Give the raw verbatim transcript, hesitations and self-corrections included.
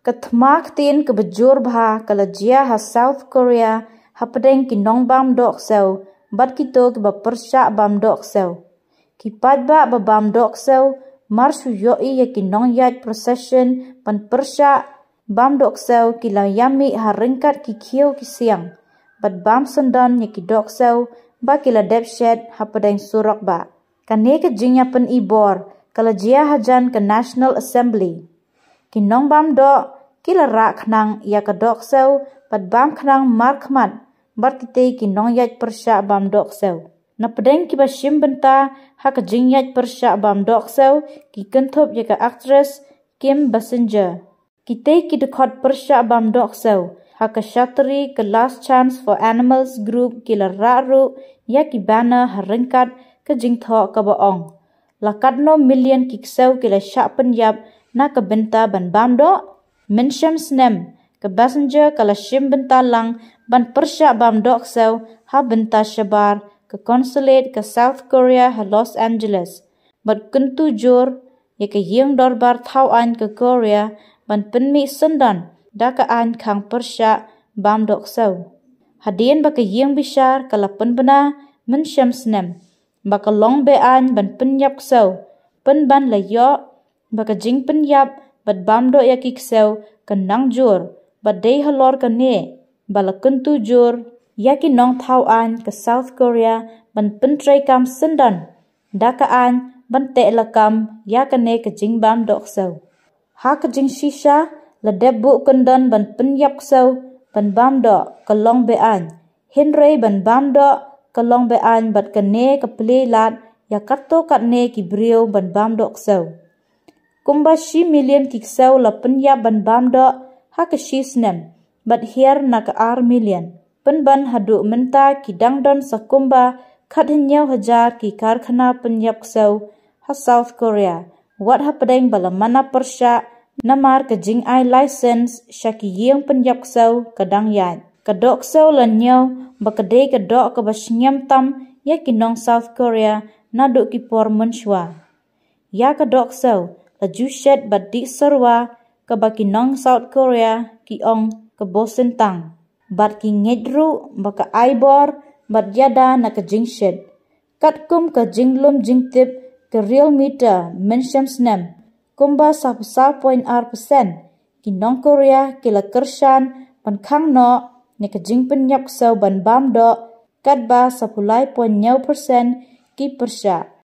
Ketmak tin ke bejur bah kalajia ha South Korea hapdeng ki nong bam Dohksew bat kito ke ba Pyrshah bam Dohksew. Ki padba ba bam Dohksew marshu yoi ya ki nong yat procession pan Pyrshah bam Dohksew ki la yami ha ringkat ki kieu ki siang. Bat bam sundan ya ki Dohksew ba ki la depshet hapdeng surak ba. Kane ke jingya pen ibor kalajia hajan ke National Assembly. Ki nong bam do kila rak nang ya ka Dohksew pat bam khnang markmat bar kite ki nong yat Pyrshah bam Dohksew. Na pedeng ki ba shim benta ha ka jing yat Pyrshah bam Dohksew ki kenthop ya ka actress Kim Basinger. Kite ki dekhot Pyrshah bam Dohksew ha ka shatri ke Last Chance for Animals group kila rak ya ki banner ha ringkat ke jing tho ka baong. Lakat no million ki ksew kila syak penyap na ka benta ban bam do. Umsnam ke Basinger kala shim benta lang ban Pyrshah bam Dohksew ha benta shabar ke consulate ke South Korea ha Los Angeles. Bat kentu jor ya ke yeng dorbar thau an ke Korea ban penmi sendan da ka an khang Pyrshah bam Dohksew. Hadien ba ke yeng bishar kala penbena Umsnam ba ka long be an ban penyap ksew pen ban la yo ba ka jing penyap bat bam do ya ki ksew kenang jur bat dei halor ka ne bala kentu jur ya ki nong thau an ke South Korea ban pentrai kam sendan da ka an ban te la kam ya ka ne ke jing bam Dohksew. Ha ka jing shisha la debu kendan ban penyap ksew ban bam do ka long be an hinrei ban bam do ka long be an bat ka ne ka ple lat ya katto kat ne ki brio ban bam Dohksew. Kumba shi million ki ksew la penyap ban bam do ha ka shi snem bat hier na ka ar million. Pen ban hadu menta ki dangdon sa kumba khat hinyaw hajar ki karkhana penyap ksew ha South Korea. Wat hapdeng bala mana Pyrshah namar ka jing ai license sya ki yeng penyap ksew kadang yat. Ka Dohksew la nyaw ba ka dei ka do ka ba shnyam tam ya ki nong South Korea na do ki por menshwa. Ya ka Dohksew la jushet bat di serwa ka ba ki nong South Korea ki ong ka bosentang. Bat ki ngedru ba ka aibor bat yada na ka jingshet. Kat kum ka jinglum jingtip ka real meter Umsnam kumba sapsa point ar persen ki nong Korea ki la kershan pan khang no ne ka jing penyap ksew ban bam do kat ba sapulai point nyaw persen ki Pyrshah.